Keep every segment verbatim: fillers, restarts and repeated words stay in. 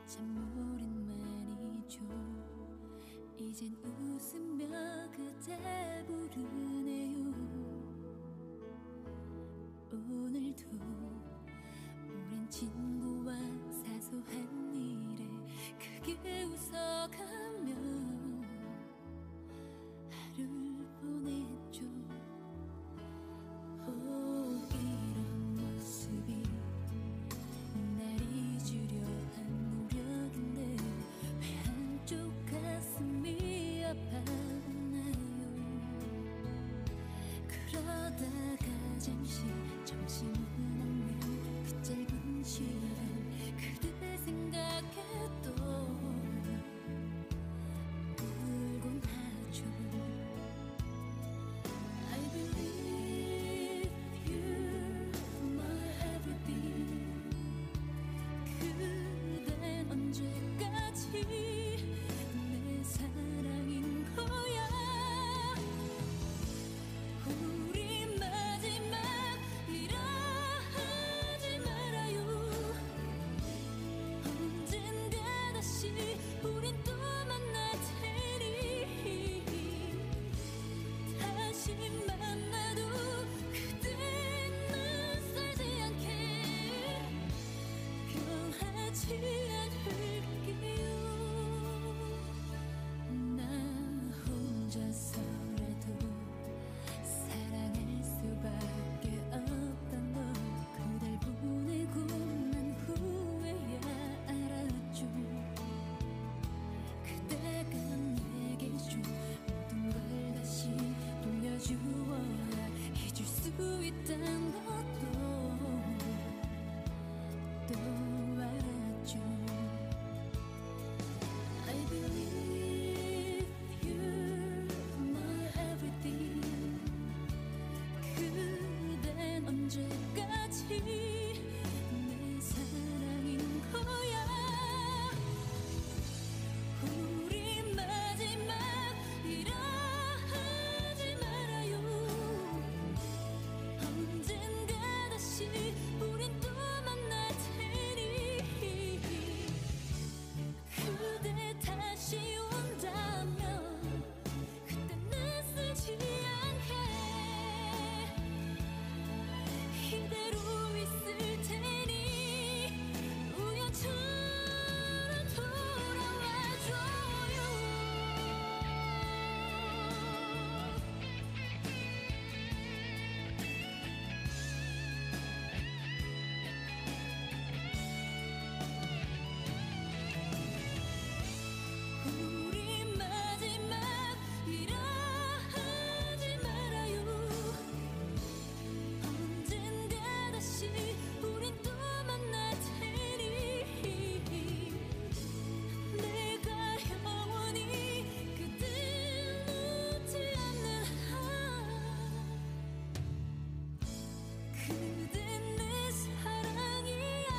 오랜만이죠. 이젠 웃으며 그대 부르네요. 오늘도 오랜 친구와 사소한 일에 크게 웃어가며 하루를 보냈죠. 오, 이런 모습이 날 잊으려 한 노력인데 왜 한쪽 가슴이 아팠나요? 그러다가 잠시 정신없는 그 짧은 시간 그대 생각해도 울곤 하죠. I believe you're my everything. 그댄 언제까지 내 사랑인 거야. 우리 마지막이라 하지 말아요. 언젠가 다시 우린 또 만날 테니 다시 만나도 그대는 살지 않게 변하지 않을게요. 나 혼자서라도 사랑할 수밖에 없던 너 그댈 보내고 난 후에야 알았죠. 그대가 내게 준 모든 걸 다시 돌려주어야 잊을 수 있단 것도 또 알았죠. I believe you're my everything. 그댄 언제까지 내 사랑인 거야. 우리 마지막이라 하지 말아요. 언젠가 다시 우린 또 만날 테니 그대 다시 온다면 그때 난 쓰지 않게 이대로 있을 테니 우연처럼 돌아와줘요. 우리 마지막이라 하지 말아요. 언젠가 다시 우린 또 만날 테니 내가 영원히 그댈 놓지 않는 한 그댄 내 사랑이야.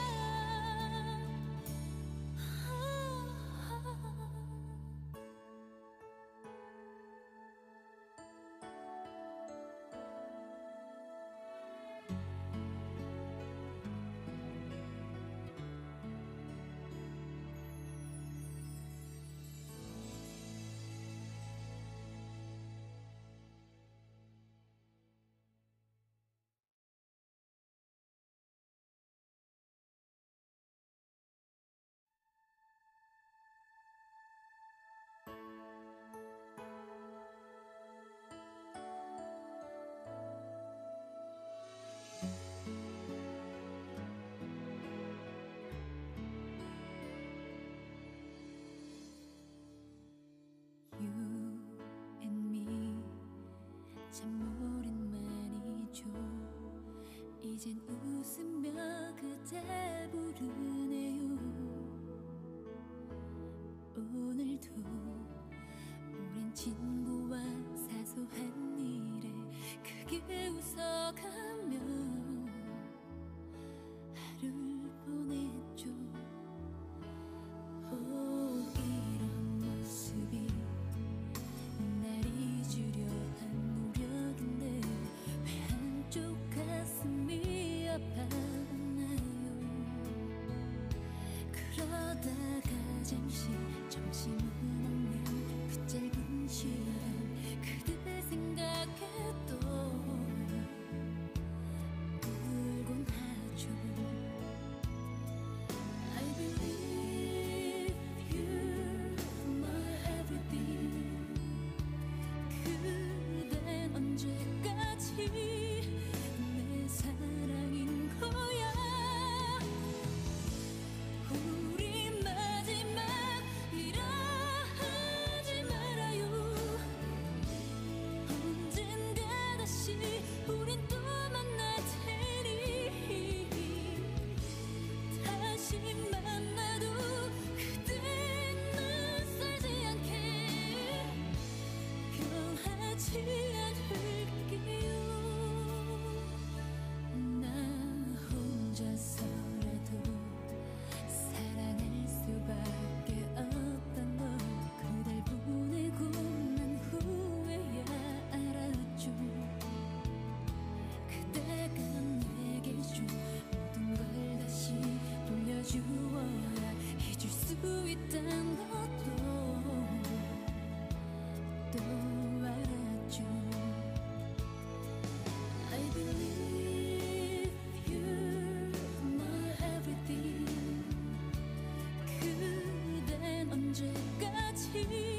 You and me 참 오랜만이죠. 이젠 웃으며 그대 부르네요. 오늘도 오랜 친구와 사소한 일에 크게 웃어가며 하루를 보냈죠. 오, 이런 모습이 날 잊으려 한 노력인데 왜 한쪽 가슴이 아팠나요? 그러다가 잠시 정신을 없는 그 짧은 시간 그대 생각해도 울곤 하죠. I believe you're my everything. 그댄 언제까지 내 사랑인 거야. 우리 마지막이라 하지 말아요. 언젠가 다시 우린 또 만날 테니 다시 만나도 그댄 낯설지 않게 변하지 않을게요. 나 혼자서라도 사랑할 수밖에 없던 걸 그댈 보내고 난 후에야 알았죠. 그대가 내게 준 모든 걸 다시 돌려주어야 잊을 수 있단 것도 또 알았죠. I believe you're my everything. 그댄 언제까지